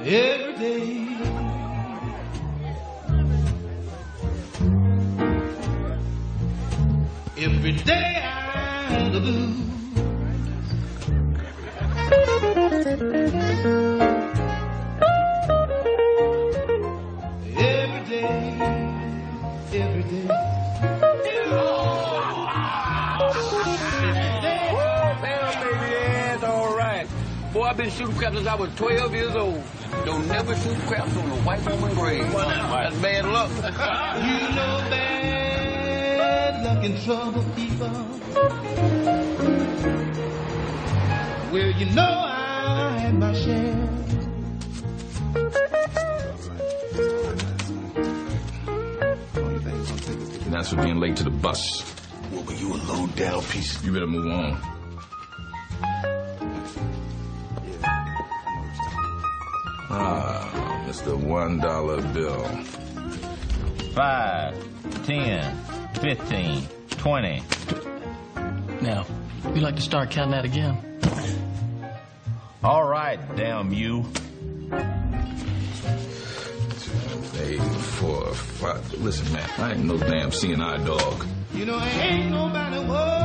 every day. Every day I the blues. Every day, every day. Boy, I've been shooting craps since I was 12 years old. Don't never shoot craps on a white woman grave. That's bad luck. You know bad luck and trouble, people. Well, you know I had my share. That's for being late to the bus. Well, you a low down piece. You better move on. Ah, Mr. $1 bill. 5, 10, 15, 20. Now, we like to start counting that again. All right, damn you. 8, 4, 5. Listen, man, I ain't no damn CNI dog. You know, ain't nobody worried.